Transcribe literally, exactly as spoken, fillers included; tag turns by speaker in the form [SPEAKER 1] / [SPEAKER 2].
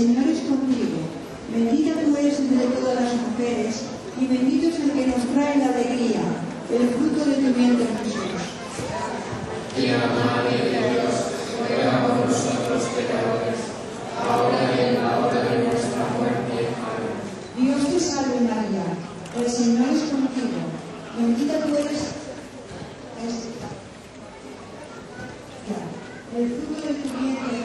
[SPEAKER 1] Señor es contigo. Bendita tú eres entre todas las mujeres, y bendito es el que nos trae la alegría, el fruto de tu vientre, Jesús.
[SPEAKER 2] Dios, Madre de Dios, ruega por nosotros pecadores, ahora y en la hora de nuestra muerte. Amén.
[SPEAKER 1] Dios te salve María, el Señor es contigo. Bendita tú eres es, ya, el fruto de tu vientre,